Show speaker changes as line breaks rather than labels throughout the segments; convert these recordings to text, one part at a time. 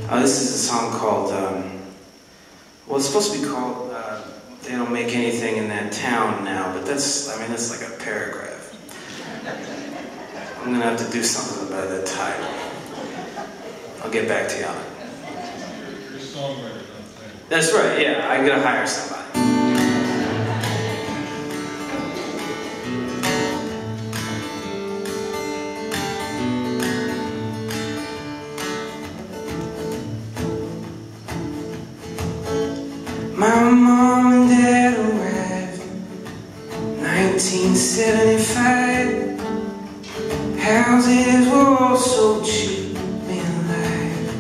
This is a song called, well, it's supposed to be called They Don't Make Anything in That Town Now, but that's, I mean, that's like a paragraph. I'm gonna have to do something about that title. I'll get back to you on it.
You're a songwriter, don't think.
That's right, yeah, I gotta hire somebody. My mom and dad arrived in 1975. Houses were all so cheap and alive.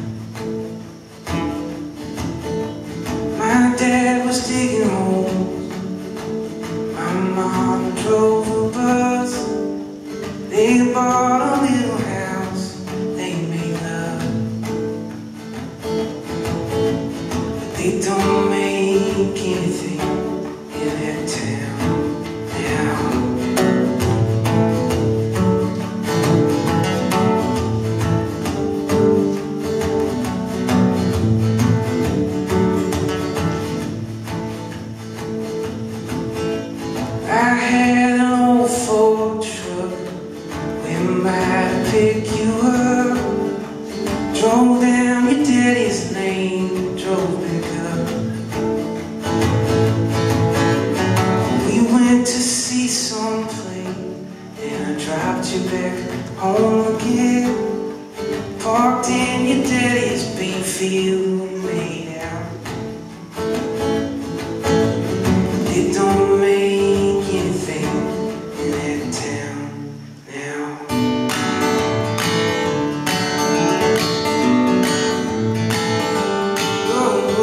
My dad was digging holes, my mom drove a bus. They bought a little house, they made love. But they don't make anything in that town now. I had an old Ford truck, went by to pick you up, drove down your daddy's lane, drove back up. To see some play, and I dropped you back home again. Parked in your daddy's bean field and made out. It don't make anything in that town now. Oh,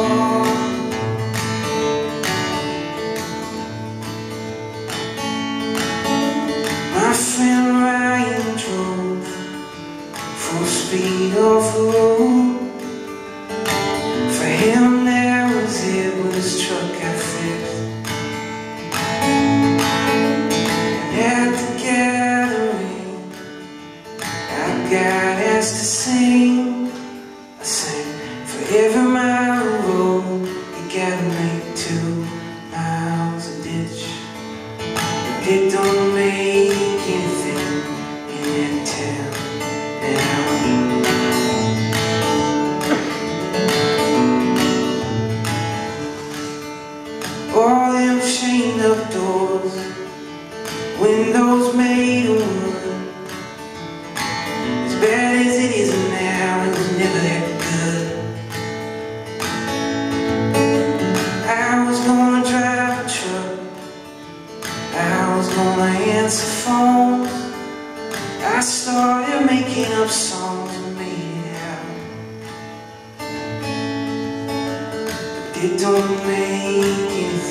my friend Ryan drove full speed off the road. For him that was it when his truck got fixed. And at the gathering I got asked to sing. I sang, for every mile of road you gotta make 2 miles of ditch. It don't make anything in that town now. All them chained up doors, windows made of wood. As bad as it is now, it was never that good. I was gonna drive a truck, I was gonna answer phones. I started making up songs and made it out. But it don't make anything